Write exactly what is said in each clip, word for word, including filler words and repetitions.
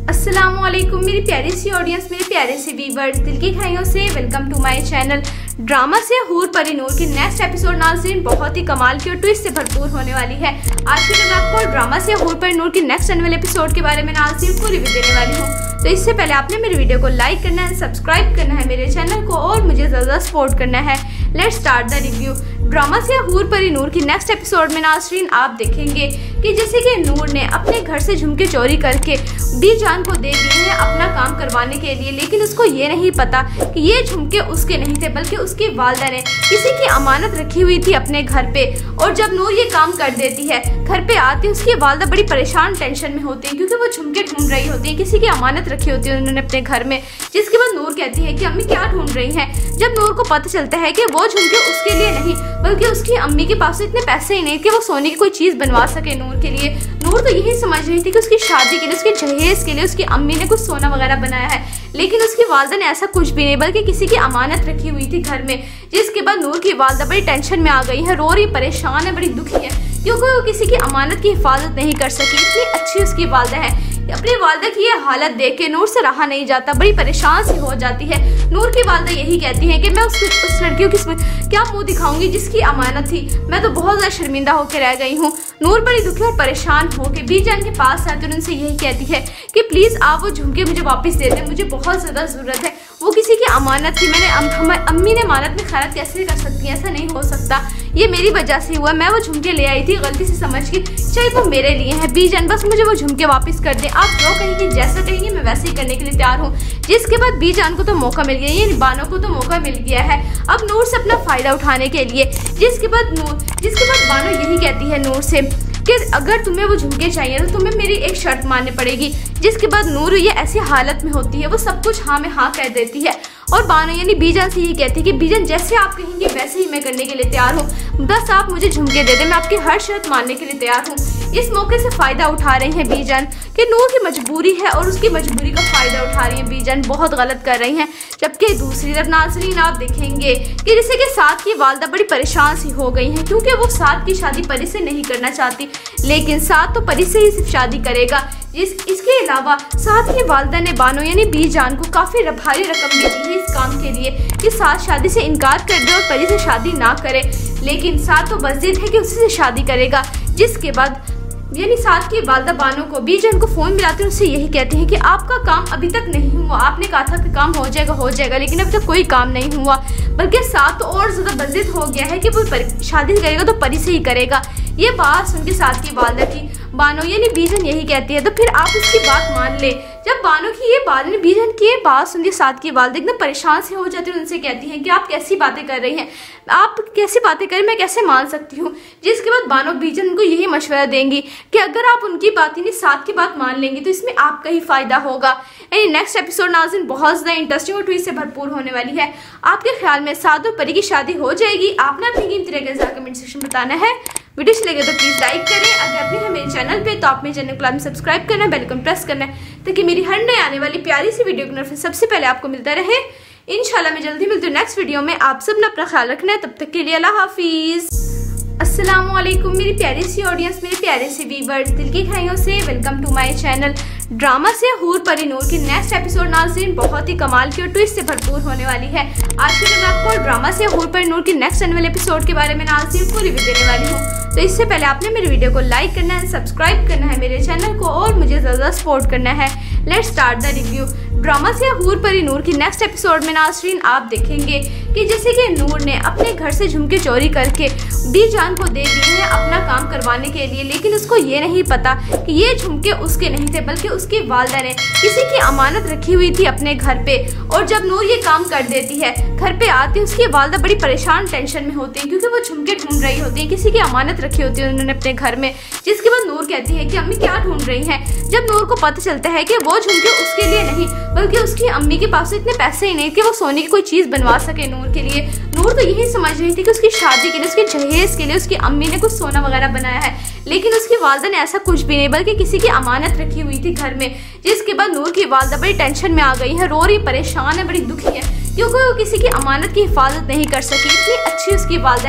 अस्सलामुअलैकुम मेरी प्यारी सी ऑडियंस, मेरे प्यारे से व्यूअर्स, दिल की खाइयों से welcome to my channel. Drama से हूर परी नूर की नेक्स्ट एपिसोड नाज़रीन बहुत ही कमाल की और ट्विस्ट से भरपूर होने वाली है। आज के मैं आपको ड्रामा से हूर परी नूर की नेक्स्ट आने वाले एपिसोड के बारे में नाज़रीन पूरी रिव्यू देने वाली हूँ। तो इससे पहले आपने मेरे वीडियो को लाइक करना है, सब्सक्राइब करना है मेरे चैनल को और मुझे ज़्यादा सपोर्ट करना है। Let's start the review. Drama से हूर परी नूर की नेक्स्ट एपिसोड में नाज़रीन आप देखेंगे कि जैसे कि नूर ने अपने घर से झुमके चोरी करके बीजान को दे दिए हैं अपना काम करवाने के लिए, लेकिन उसको ये नहीं पता कि ये झुमके उसके नहीं थे बल्कि उसकी वालदा ने किसी की अमानत रखी हुई थी अपने घर पे। और जब नूर ये काम कर देती है, घर पे आती है, उसकी वालदा बड़ी परेशान टेंशन में होती है क्योंकि वो झुमके ढूंढ रही होती है, किसी की अमानत रखी होती है उन्होंने अपने घर में। जिसके बाद नूर कहती है कि अम्मी क्या ढूंढ रही हैं। जब नूर को पता चलता है कि वो झुमके उसके लिए नहीं बल्कि उसकी अम्मी के पास इतने पैसे ही नहीं कि वो सोने की कोई चीज़ बनवा सके नूर के लिए। नूर तो यही समझ रही थी कि उसकी शादी के लिए, उसके जहेज के लिए उसकी अम्मी ने कुछ सोना वगैरह बनाया है, लेकिन उसकी वालदा ने ऐसा कुछ भी नहीं बल्कि किसी की अमानत रखी हुई थी घर में। जिसके बाद नूर की वालदा बड़ी टेंशन में आ गई है, रो रही, परेशान है, बड़ी दुखी है क्योंकि वो किसी की अमानत की हिफाजत नहीं कर सकी। इतनी अच्छी उसकी वालदा है। अपनी वालदा की ये हालत देख के नूर से रहा नहीं जाता, बड़ी परेशान सी हो जाती है। नूर की वालदा यही कहती है कि मैं उस उस लड़कियों की क्या मुंह दिखाऊंगी जिसकी अमानत थी, मैं तो बहुत ज़्यादा शर्मिंदा होकर रह गई हूँ। नूर बड़ी दुखी और परेशान होकर बीजान के पास आती है, उनसे यही कहती है कि प्लीज़ आप वो झुमके मुझे वापस दे दें, मुझे बहुत ज़्यादा ज़रूरत है। वो किसी की अमानत थी, मैंने हमारी अम्मी ने अमानत में खैरत कैसे कर सकती है, ऐसा नहीं हो सकता, ये मेरी वजह से हुआ। मैं वो झुमके ले आई थी गलती से समझ के, चाहे वो मेरे लिए हैं। बीजान बस मुझे वो झुमके वापस कर दें, आप जो कहेंगे जैसा कहेंगे मैं वैसे ही करने के लिए तैयार हूँ। जिसके बाद बीजान को तो मौका मिल गया, ये बानो को तो मौका मिल गया है अब नूर से अपना फ़ायदा उठाने के लिए। जिसके बाद नूर जिसके बाद बानो यही कहती है नूर से कि अगर तुम्हें वो झुमके चाहिए तो तुम्हें मेरी एक शर्त माननी पड़ेगी। जिसके बाद नूर ये ऐसी हालत में होती है, वो सब कुछ हाँ में हाँ कह देती है और बानो यानी बीजान से यही कहती है कि बीजान जैसे आप कहेंगे वैसे ही मैं करने के लिए तैयार हूँ, बस आप मुझे झुमके दे दें, मैं आपकी हर शर्त मानने के लिए तैयार हूँ। इस मौके से फ़ायदा उठा रही हैं बीजान कि नूर की मजबूरी है और उसकी मजबूरी का फ़ायदा उठा रही हैं बीजान, बहुत गलत कर रही हैं। जबकि दूसरी तरफ नाज़रीन आप देखेंगे कि जैसे कि साथ की वालदा बड़ी परेशान सी हो गई हैं क्योंकि वो साथ की शादी परी से नहीं करना चाहती, लेकिन साथ तो परी से ही सिर्फ शादी करेगा। इस इसके अलावा साथ की वालदा ने बानो यानी बीजान को काफ़ी भारी रकम दी थी इस काम के लिए कि साथ शादी से इनकार कर दे और परी से शादी ना करे, लेकिन साथ तो बज़िद है कि उसी से शादी करेगा। जिसके बाद यानी साथ की वालदा बानो को बीजान को फ़ोन मिलाते हैं, उससे यही कहते हैं कि आपका काम अभी तक नहीं हुआ, आपने कहा था कि काम हो जाएगा हो जाएगा लेकिन अभी तक कोई काम नहीं हुआ, बल्कि साथ तो और ज़्यादा बज़िद हो गया है कि वो शादी करेगा तो परी से ही करेगा। ये बात सुन के साथ की वालदा की बानो यानी बीजान यही कहती है तो फिर आप उसकी बात मान ले। जब बानो की ये बात यानी बीजान की ये बात सुन के साथ की वालदा एकदम परेशान से हो जाती है, उनसे कहती हैं कि आप कैसी बातें कर रही हैं, आप कैसी बातें करें, मैं कैसे मान सकती हूँ। जिसके बाद बानो बीजान को यही मशवरा देंगी कि अगर आप उनकी बात यानी साथ की बात मान लेंगे तो इसमें आपका ही फ़ायदा होगा। यानी नेक्स्ट एपिसोड नाज़रीन बहुत ज़्यादा इंटरेस्टिंग और ट्विस्ट से भरपूर होने वाली है। आपके ख्याल में साथ और परी की शादी हो जाएगी? आपने अपनी कीमती राय कमेंट सेक्शन में बताना है। वीडियो अच्छी लगे तो प्लीज़ लाइक करें, अगर अपने हैं मेरे चैनल पे तो आप मेरे चैनल को सब्सक्राइब करना है, बेल आइकन प्रेस करना है ताकि मेरी हर नई आने वाली प्यारी सी वीडियो की नोटिफिकेशन सबसे पहले आपको मिलता रहे। इंशाल्लाह मैं जल्दी मिलती हूँ नेक्स्ट वीडियो में। आप सब ने अपना ख्याल रखना है, तब तक के लिए अल्लाह हाफिज़। अस्सलामुअलैकुम मेरी प्यारी सी ऑडियंस, मेरे प्यारे से व्यूअर्स, दिल की खाइयों से welcome to my channel. Drama से हूर परी नूर की नेक्स्ट एपिसोड नाज़रीन बहुत ही कमाल की और ट्विस्ट से भरपूर होने वाली है। आज के मैं आपको ड्रामा से हूर परी नूर की नेक्स्ट आने वाले एपिसोड के बारे में नाज़रीन पूरी रिव्यू देने वाली हूँ। तो इससे पहले आपने मेरे वीडियो को लाइक करना है, सब्सक्राइब करना है मेरे चैनल को और मुझे ज़्यादा सपोर्ट करना है। Let's start the review. Drama से हूर परी नूर की नेक्स्ट एपिसोड में नाज़रीन आप देखेंगे कि जैसे कि नूर ने अपने घर से झुमके चोरी करके बीजान को दे दिए हैं अपना काम करवाने के लिए, लेकिन उसको ये नहीं पता कि ये झुमके उसके नहीं थे बल्कि उसकी वालदा ने किसी की अमानत रखी हुई थी अपने घर पे। और जब नूर ये काम कर देती है, घर पे आती है, उसकी वालदा बड़ी परेशान टेंशन में होती है क्योंकि वो झुमके ढूंढ रही होती है, किसी की अमानत रखी होती है उन्होंने अपने घर में। जिसके बाद नूर कहती है कि अम्मी क्या ढूंढ रही हैं। जब नूर को पता चलता है कि वो झुमके उसके लिए नहीं बल्कि उसकी अम्मी के पास इतने पैसे ही नहीं कि वो सोने की कोई चीज़ बनवा सके नूर के लिए। नूर तो यही समझ रही थी कि उसकी शादी के लिए, उसके जहेज के लिए उसकी अम्मी ने कुछ सोना वगैरह बनाया है, लेकिन उसकी वालदा ने ऐसा कुछ भी नहीं बल्कि किसी की अमानत रखी हुई थी घर में। जिसके बाद नूर की वालदा बड़ी टेंशन में आ गई है, रो रही, परेशान है, बड़ी दुखी है क्योंकि वो किसी की अमानत की हिफाजत नहीं कर सकी। इतनी अच्छी उसकी वालदा है।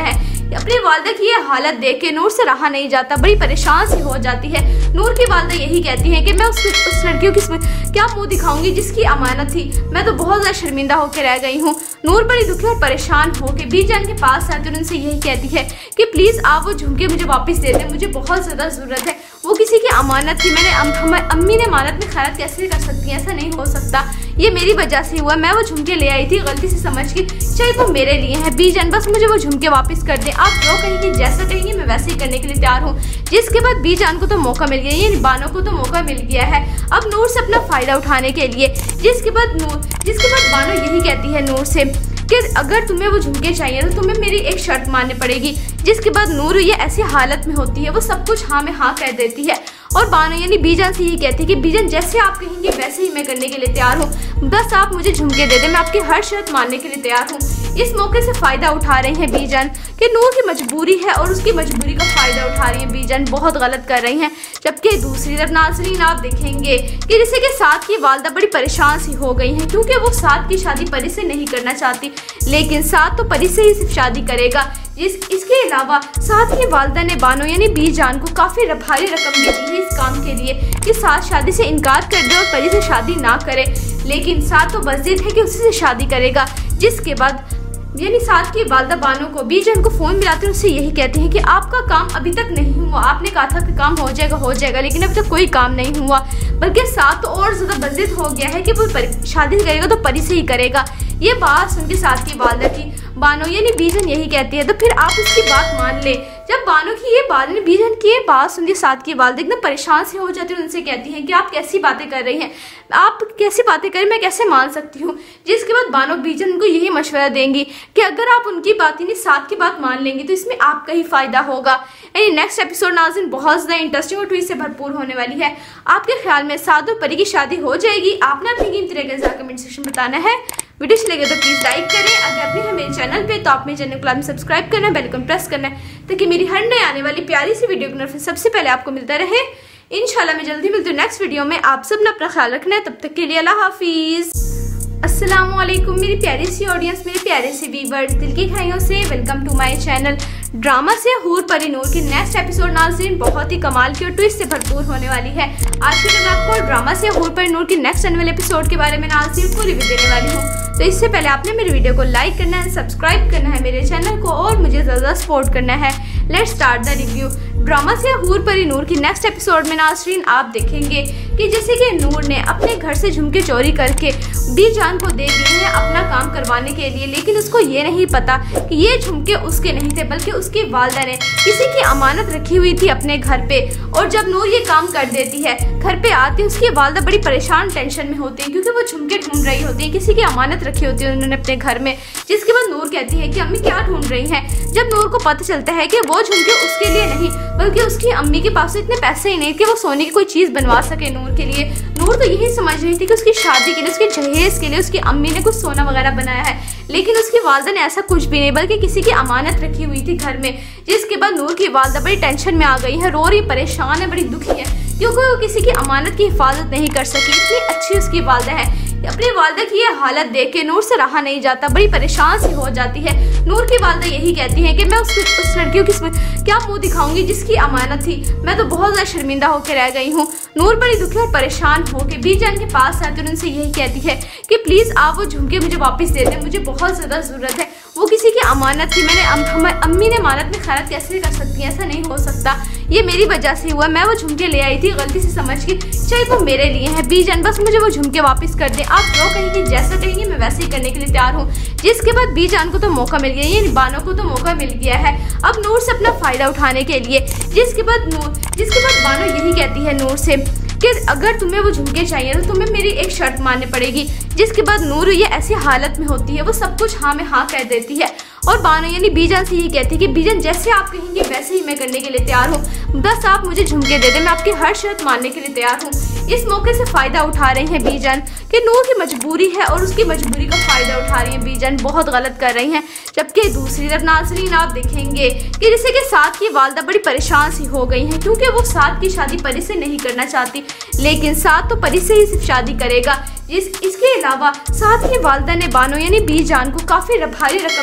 अपनी वालदा की ये हालत देख के नूर से रहा नहीं जाता, बड़ी परेशान सी हो जाती है। नूर की वालदा यही कहती है कि मैं उस उस लड़कियों की क्या मुंह दिखाऊंगी जिसकी अमानत थी, मैं तो बहुत ज्यादा शर्मिंदा होकर रह गई हूँ। नूर बड़ी दुखी और परेशान होकर बीजान के पास आती है, उनसे यही कहती है कि प्लीज आप वो झुमके मुझे वापस दे दें, मुझे बहुत ज्यादा जरूरत है, वो किसी की अमानत थी, मैंने अम, अम्मी ने अमानत में खैरात कैसे कर सकती है, ऐसा नहीं हो सकता, ये मेरी वजह से हुआ, मैं वो झुमके ले आई थी गलती से समझ के, शायद वो मेरे लिए हैं, बीजान बस मुझे वो झुमके वापस कर दें, आप जो कहेंगे जैसा कहेंगे मैं वैसे ही करने के लिए तैयार हूँ। जिसके बाद बीजान को तो मौका मिल गया, ये बानो को तो मौका मिल गया है अब नूर से अपना फायदा उठाने के लिए। जिसके बाद नूर जिसके बाद बानो यही कहती है नूर से कि अगर तुम्हें वो झुमके चाहिए तो तुम्हें मेरी एक शर्त माननी पड़ेगी। जिसके बाद नूर ये ऐसी हालत में होती है, वो सब कुछ हाँ में हाँ कह देती है और बानो यानी बीजान से यही कहती है कि बीजान जैसे आप कहेंगे वैसे ही मैं करने के लिए तैयार हूँ, बस आप मुझे झुमके दे दें, मैं आपकी हर शर्त मानने के लिए तैयार हूँ। इस मौके से फायदा उठा रहे हैं बीजान कि नूर की मजबूरी है और उसकी मजबूरी का फायदा उठा रही है बीजान, बहुत गलत कर रही हैं। जबकि दूसरी तरफ नाज़रीन आप देखेंगे कि जैसे कि साद की वालदा बड़ी परेशान सी हो गई हैं क्योंकि वो साद की शादी परी से नहीं करना चाहती, लेकिन साद तो परी से ही सिर्फ शादी करेगा। इस इसके अलावा साद की वालदा ने बानो यानी बीजान को काफ़ी भारी रकम दी थी इस काम के लिए कि साद शादी से इनकार कर दे और परी से शादी ना करे, लेकिन साद तो बस जिद है कि उसी से शादी करेगा। जिसके बाद यानी साद की वालदा बानो को बीजान को फ़ोन मिलाते हैं, उससे यही कहते हैं कि आपका काम अभी तक नहीं हुआ, आपने कहा था कि काम हो जाएगा हो जाएगा लेकिन अभी तक कोई काम नहीं हुआ, बल्कि साद तो और ज़्यादा बजिद हो गया है कि वो शादी करेगा तो परी से ही करेगा। ये बात सुन के साद की वालदा की बानो यानी बीजान यही कहती है तो फिर आप उसकी बात मान ले। जब बानो की ये बात बीजान की ये बात सुन के साद की वालदा एकदम परेशान से हो जाती है, उनसे कहती हैं कि आप कैसी बातें कर रही हैं, आप कैसी बातें करें, मैं कैसे मान सकती हूँ। जिसके बाद बानो बीजान को यही मशवरा देंगी कि अगर आप उनकी बात यानी साद की बात मान लेंगी तो इसमें आपका ही फायदा होगा। यानी नेक्स्ट एपिसोड नाज़रीन बहुत ज़्यादा इंटरेस्टिंग और ट्विस्ट से भरपूर होने वाली है। आपके ख्याल में साद और परी की शादी हो जाएगी? आपने अपनी कीमती राय का कमेंट सेक्शन बताना है। वीडियो अच्छी लगे तो प्लीज़ लाइक करें, अगर अपने हैं मेरे चैनल पे तो आप मेरे चैनल को सब्सक्राइब करना, बेल आइकन प्रेस करना है ताकि मेरी हर नई आने वाली प्यारी सी वीडियो की सबसे पहले आपको मिलता रहे। इंशाल्लाह मैं जल्दी मिलती हूँ नेक्स्ट वीडियो में। आप सब ने अपना ख्याल रखना है, तब तक के लिए अल्लाह हाफिज़। अस्सलाम वालेकुम मेरी प्यारी सी ऑडियंस, मेरे प्यारे से व्यूअर्स, दिल की खाइयों से welcome to my channel. Drama से हूर परी नूर के नेक्स्ट एपिसोड नाज़रीन बहुत ही कमाल की और ट्विस्ट से भरपूर होने वाली है। आज के मैं आपको ड्रामा से हूर परी नूर के नेक्स्ट आने वाले एपिसोड के बारे में नाज़रीन पूरी रिव्यू देने वाली हूँ। तो इससे पहले आपने मेरे वीडियो को लाइक करना है, सब्सक्राइब करना है मेरे चैनल को और मुझे ज़्यादा सपोर्ट करना है। Let's start the review. Drama से हूर परी नूर की नेक्स्ट एपिसोड में नाज़रीन आप देखेंगे कि जैसे कि नूर ने अपने घर से झुमके चोरी करके बीजान को दे दिए हैं अपना काम करवाने के लिए, लेकिन उसको ये नहीं पता कि ये झुमके उसके नहीं थे बल्कि उसकी वालदा ने किसी की अमानत रखी हुई थी अपने घर पे। और जब नूर ये काम कर देती है, घर पे आती है, उसकी वालदा बड़ी परेशान टेंशन में होती है क्योंकि वो झुमके ढूंढ रही होती है, किसी की अमानत रखी होती है उन्होंने अपने घर में। जिसके बाद नूर कहती है कि अम्मी क्या ढूंढ रही हैं। जब नूर को पता चलता है कि वो झुमके उसके लिए नहीं बल्कि उसकी अम्मी के पास इतने पैसे ही नहीं कि वो सोने की कोई चीज़ बनवा सके नूर के लिए। नूर तो यही समझ रही थी कि उसकी शादी के लिए, उसके जहेज के लिए उसकी अम्मी ने कुछ सोना वगैरह बनाया है, लेकिन उसकी वालदा ने ऐसा कुछ भी नहीं बल्कि किसी की अमानत रखी हुई थी घर में। जिसके बाद नूर की वालदा बड़ी टेंशन में आ गई है, रो रही, परेशान है, बड़ी दुखी है क्योंकि वो किसी की अमानत की हिफाजत नहीं कर सकी, इतनी अच्छी उसकी वालदा है। अपनी वालदा की ये हालत देख के नूर से रहा नहीं जाता, बड़ी परेशान सी हो जाती है। नूर की वालदा यही कहती है कि मैं उस उस लड़कियों की क्या मुंह दिखाऊंगी जिसकी अमानत थी, मैं तो बहुत ज़्यादा शर्मिंदा होकर रह गई हूँ। नूर बड़ी दुखी और परेशान होकर बीजान के पास आती है, उनसे यही कहती है कि प्लीज़ आप वो झुमके मुझे वापस दे दें, मुझे बहुत ज़्यादा ज़रूरत है, वो किसी की अमानत थी, मैंने अम, अम्मी ने अमानत में खैरात कैसे कर सकती है, ऐसा नहीं हो सकता, ये मेरी वजह से हुआ, मैं वो झुमके ले आई थी गलती से समझ के, शायद वो मेरे लिए हैं, बीजान बस मुझे वो झुमके वापस कर दें, आप जो कहेंगे जैसा कहेंगे मैं वैसे ही करने के लिए तैयार हूँ। जिसके बाद बीजान को तो मौका मिल गया, ये बानो को तो मौका मिल गया है अब नूर से अपना फायदा उठाने के लिए। जिसके बाद नूर जिसके बाद बानो यही कहती है नूर से कि अगर तुम्हें वो झुमके चाहिए तो तुम्हें मेरी एक शर्त माननी पड़ेगी। जिसके बाद नूर ये ऐसी हालत में होती है, वो सब कुछ हाँ में हाँ कह देती है और बानो यानी बीजान से यही कहती है कि बीजान जैसे आप कहेंगे वैसे ही मैं करने के लिए तैयार हूँ, बस आप मुझे झुमके दे दें, मैं आपकी हर शर्त मानने के लिए तैयार हूँ। इस मौके से फायदा उठा रहे हैं बीजान कि नूर की मजबूरी है और उसकी मजबूरी का फायदा उठा रही है बीजान, बहुत गलत कर रही हैं। जबकि दूसरी तरफ नाज़रीन आप देखेंगे कि जैसे कि साद की वालदा बड़ी परेशान सी हो गई हैं क्योंकि वो साद की शादी परी से नहीं करना चाहती, लेकिन साद तो परी से ही सिर्फ शादी करेगा। इस इसके अलावा साद की वालदा ने बानो यानी बीजान को काफ़ी भारी रकम दी थी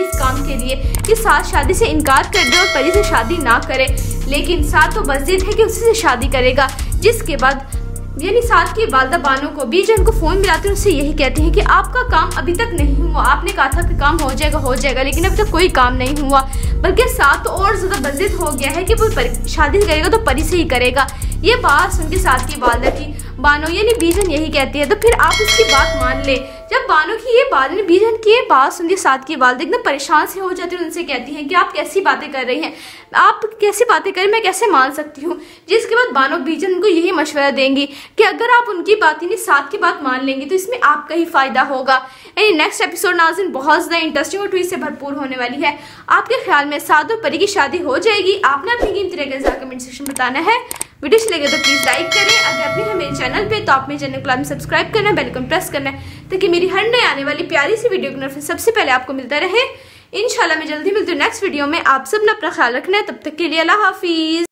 इस काम के लिए कि साथ शादी से इनकार कर दे और परी से शादी ना करे, लेकिन साथ तो बज़िद है कि उसी से शादी करेगा। जिसके बाद यानी साथ की वालदा बानो को बीजन को फ़ोन मिलाते हैं, उससे यही कहते हैं कि आपका काम अभी तक नहीं हुआ। आपने कहा था कि काम हो जाएगा हो जाएगा लेकिन अभी तक कोई काम नहीं हुआ, बल्कि साथ तो और ज़्यादा बज़िद हो गया है कि वो शादी करेगा तो परी से ही करेगा। ये बात सुन के साथ की वालदा की बानो यानी बीजन यही कहती है, तो फिर आप उसकी बात मान ले। जब बानो की ये बात बीजन की ये बात सुन के साथ की वालदा एकदम परेशान से हो जाती है, उनसे कहती हैं कि आप कैसी बातें कर रही हैं, आप कैसी बातें करें, मैं कैसे मान सकती हूँ। जिसके बाद बानो बीजन को यही मशवरा देंगी कि अगर आप उनकी बात यानी साथ की बात मान लेंगी तो इसमें आपका ही फायदा होगा। यानी नेक्स्ट एपिसोड नाज़रीन बहुत ज़्यादा इंटरेस्टिंग और ट्विस्ट से भरपूर होने वाली है। आपके ख्याल में साथ और परी की शादी हो जाएगी? आपने अपनी कीमती राय का कमेंट सेक्शन में बताना है। वीडियो अच्छी लगे तो प्लीज़ लाइक करें। अगर अपने हैं मेरे चैनल पे तो आप मेरे चैनल को सब्सक्राइब करना, बेल आइकन प्रेस करना है ताकि मेरी हर नई आने वाली प्यारी सी वीडियो की नोटिफिकेशन सबसे पहले आपको मिलता रहे। इंशाल्लाह मैं जल्दी मिलती हूँ नेक्स्ट वीडियो में। आप सब ने अपना ख्याल रखना है, तब तक के लिए अल्लाह हाफिज़।